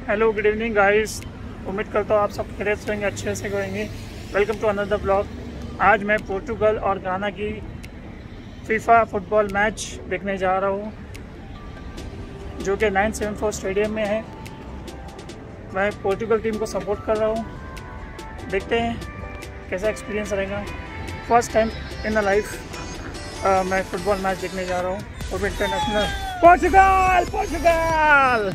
Hello good evening guys. उम्मीद करता हूँ आप सब खैरियत से होंगे, अच्छे से होंगे। Welcome to another blog. आज मैं पोर्टुगल और गाना की फीफा फुटबॉल मैच देखने जा रहा हूँ, जो कि 974 स्टेडियम में है। मैं पोर्टुगल टीम को सपोर्ट कर रहा हूँ। देखते हैं कैसा एक्सपीरियंस रहेगा। First time in the life मैं फुटबॉल मैच देखने जा रहा हूँ और इंटरनेशनल। पोर्टुगल पोर्टुगल।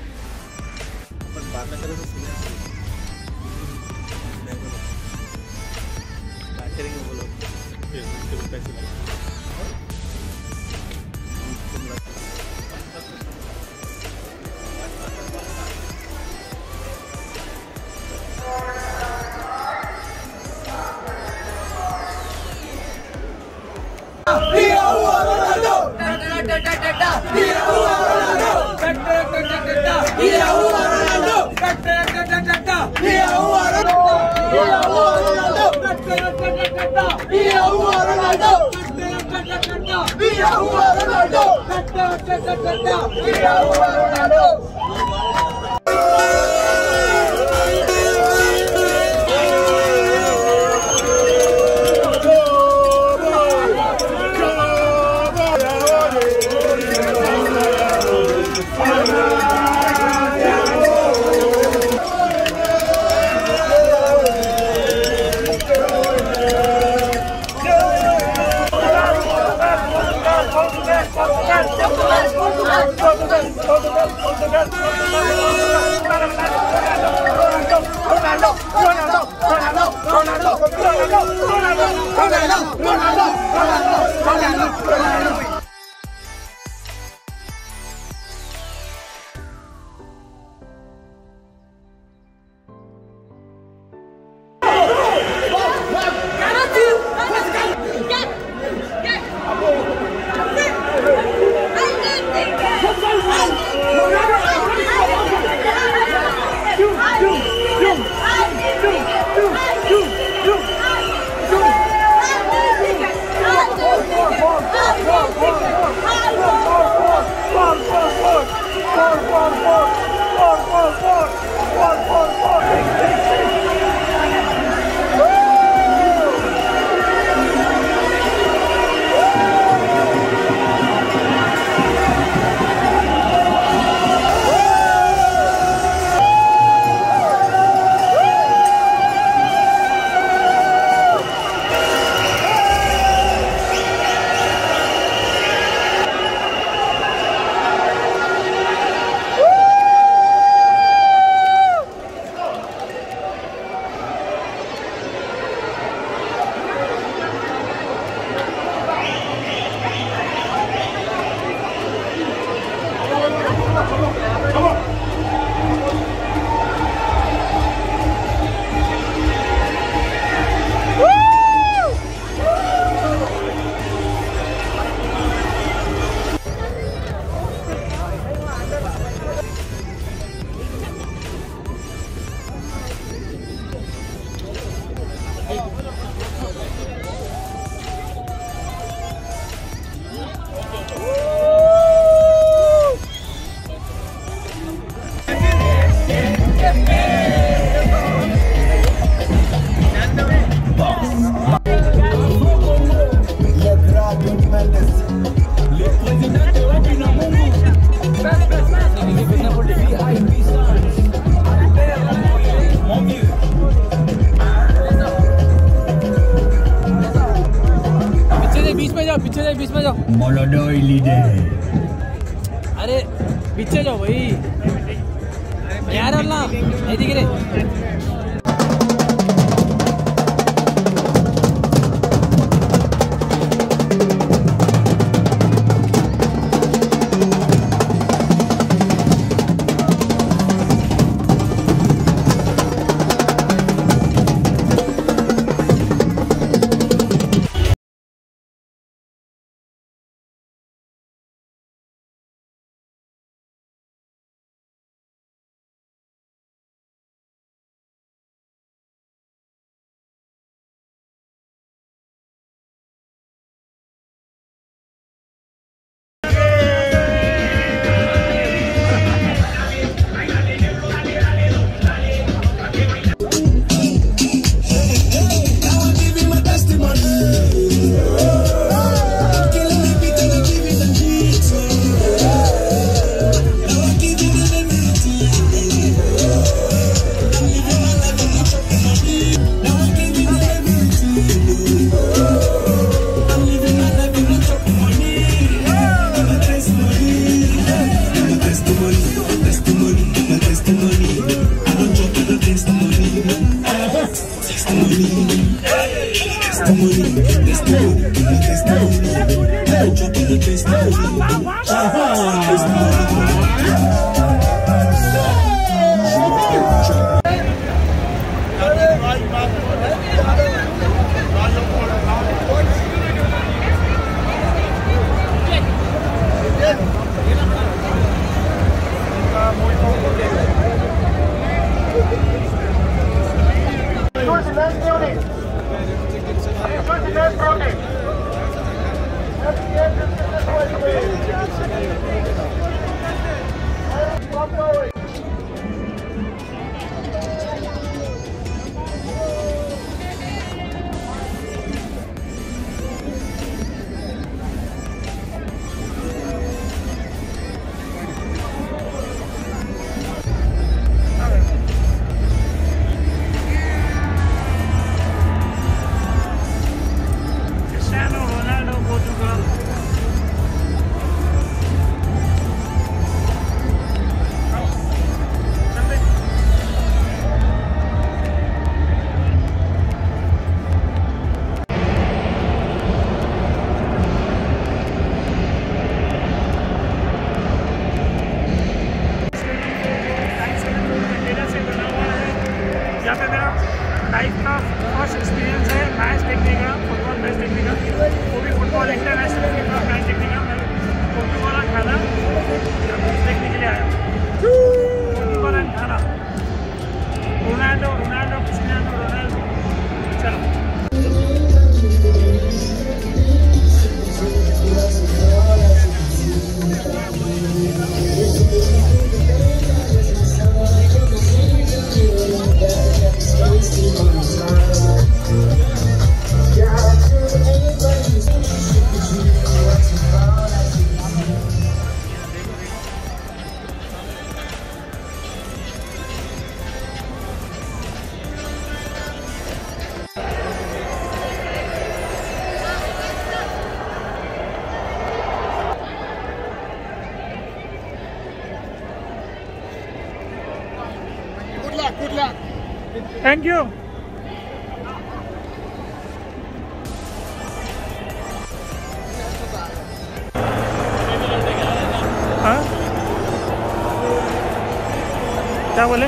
बीच में जाओ। अरे पीछे जाओ भाई यार, अल्लाह नहीं दिख रहे। Cristiano Ronaldo, Portugal. यहाँ पे मेरा लाइफ का फर्स्ट एक्सपीरियंस है मैच देखने का, फुटबॉल मैच देखने का, वो भी फुटबॉल इंटरनेशनल का मैच देखने का। मैं पोर्टुगल और घाना देखने के लिए आया। Portugal and Ghana, Ronaldo Cristiano Ronaldo. चलो Good luck. Thank you. हाँ क्या बोले?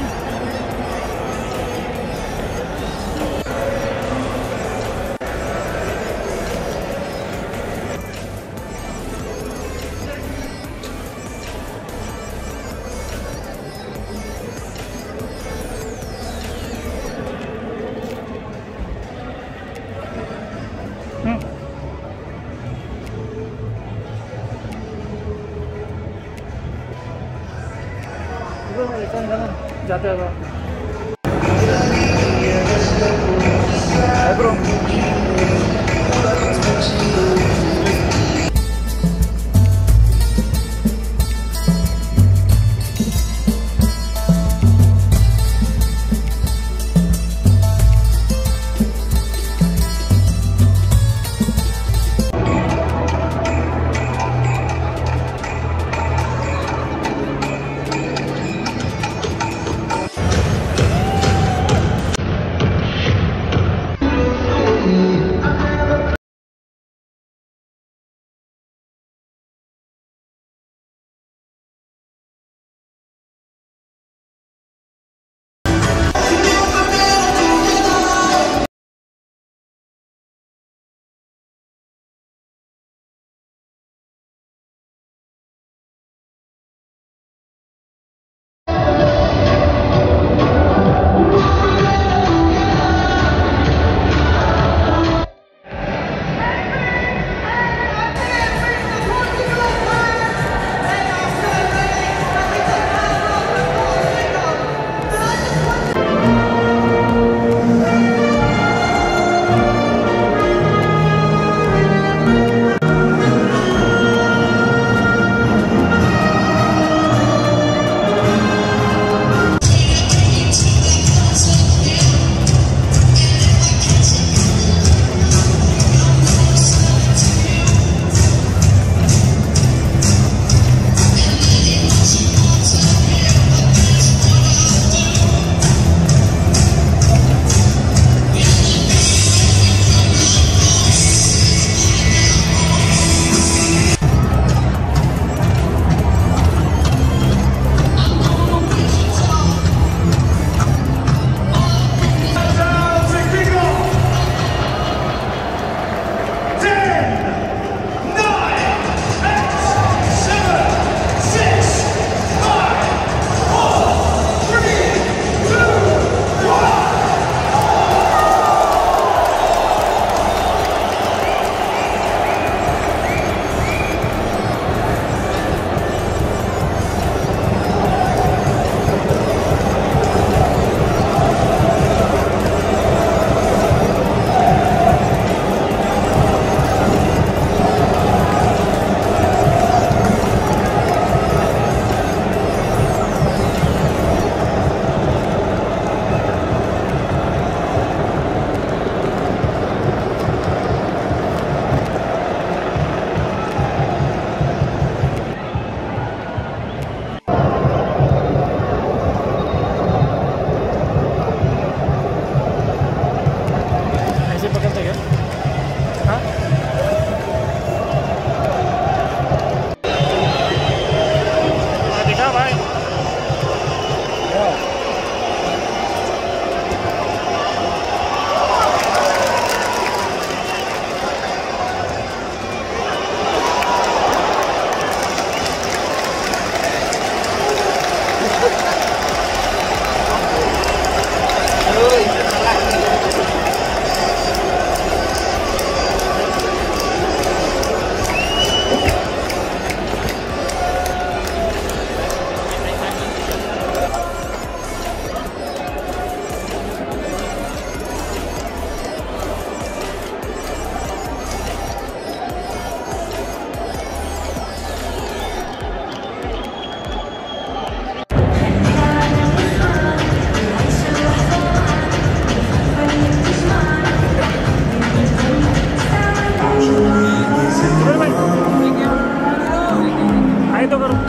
जाते हैं bro.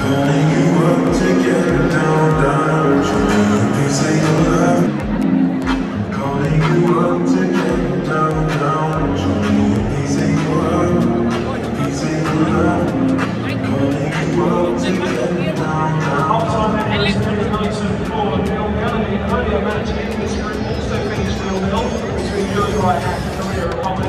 Calling you up to get down, down. Won't you please say you love? Calling you up to get down, down. Won't you please say you love? Please say you love. Calling you up to get down, down. Half-time members, number 94, Neil Gallagher, earlier match in this group also finished 0-0 between Uruguay and Korea Republic.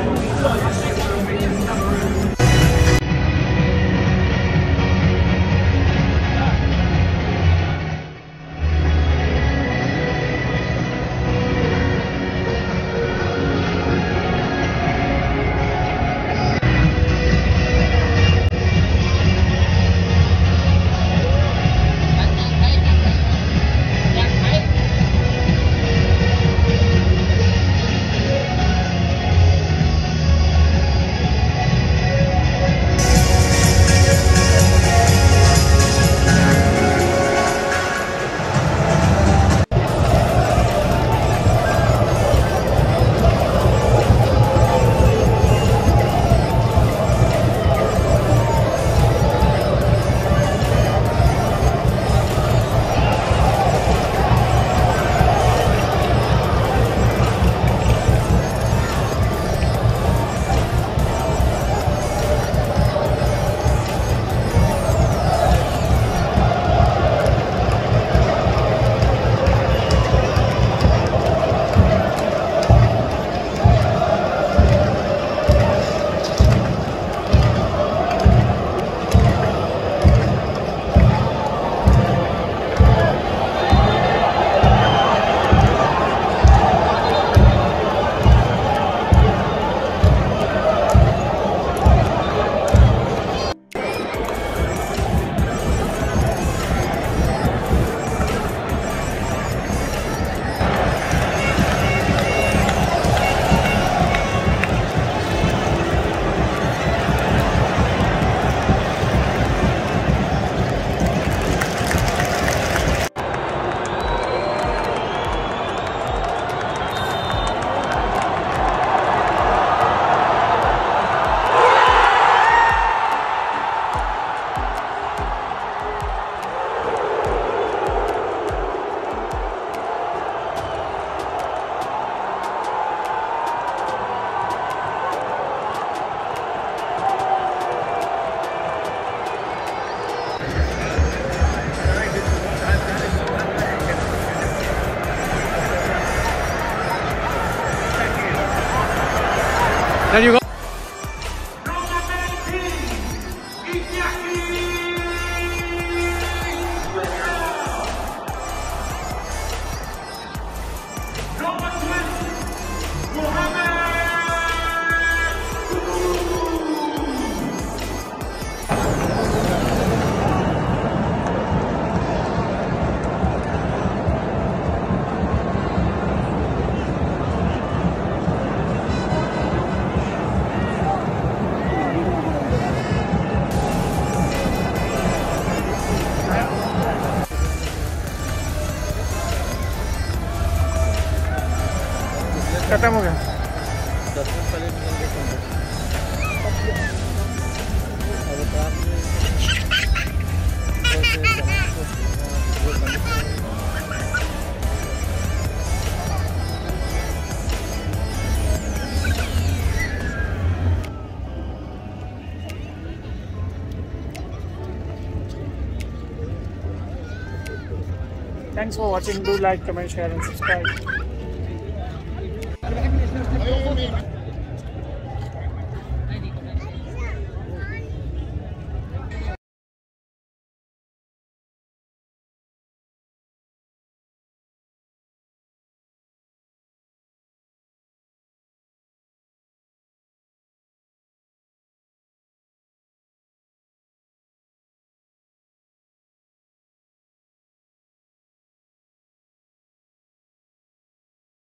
There you go. खत्म हो गया। Thanks for watching. Do like, comment, share and subscribe.